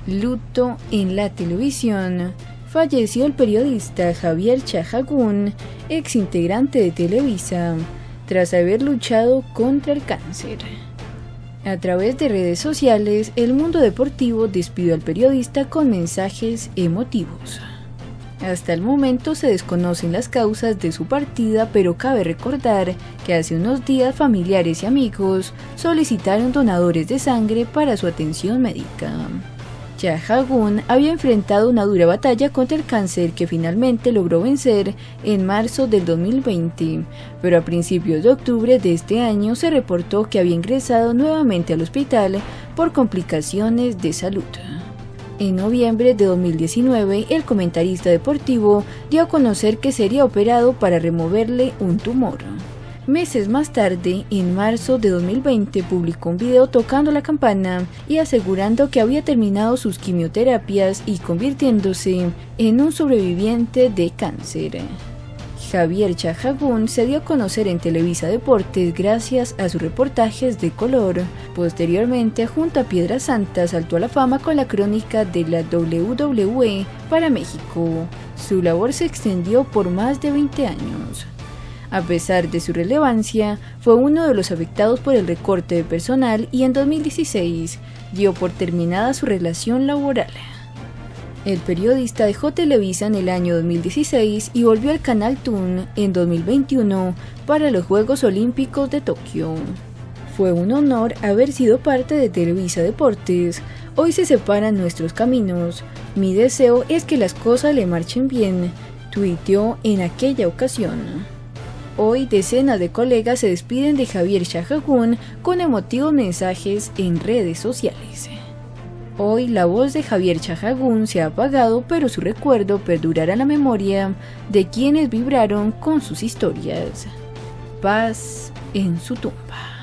Luto en la televisión. Falleció el periodista Javier Chajagún, ex integrante de Televisa, tras haber luchado contra el cáncer. A través de redes sociales, el mundo deportivo despidió al periodista con mensajes emotivos. Hasta el momento se desconocen las causas de su partida, pero cabe recordar que hace unos días familiares y amigos solicitaron donadores de sangre para su atención médica. Chajagún había enfrentado una dura batalla contra el cáncer que finalmente logró vencer en marzo del 2020, pero a principios de octubre de este año se reportó que había ingresado nuevamente al hospital por complicaciones de salud. En noviembre de 2019, el comentarista deportivo dio a conocer que sería operado para removerle un tumor. Meses más tarde, en marzo de 2020, publicó un video tocando la campana y asegurando que había terminado sus quimioterapias y convirtiéndose en un sobreviviente de cáncer. Javier Chajagún se dio a conocer en Televisa Deportes gracias a sus reportajes de color. Posteriormente, junto a Piedra Santa, saltó a la fama con la crónica de la WWE para México. Su labor se extendió por más de 20 años. A pesar de su relevancia, fue uno de los afectados por el recorte de personal y en 2016 dio por terminada su relación laboral. El periodista dejó Televisa en el año 2016 y volvió al canal Toon en 2021 para los Juegos Olímpicos de Tokio. Fue un honor haber sido parte de Televisa Deportes. Hoy se separan nuestros caminos. Mi deseo es que las cosas le marchen bien, tuiteó en aquella ocasión. Hoy decenas de colegas se despiden de Javier Chajagún con emotivos mensajes en redes sociales. Hoy la voz de Javier Chajagún se ha apagado, pero su recuerdo perdurará en la memoria de quienes vibraron con sus historias. Paz en su tumba.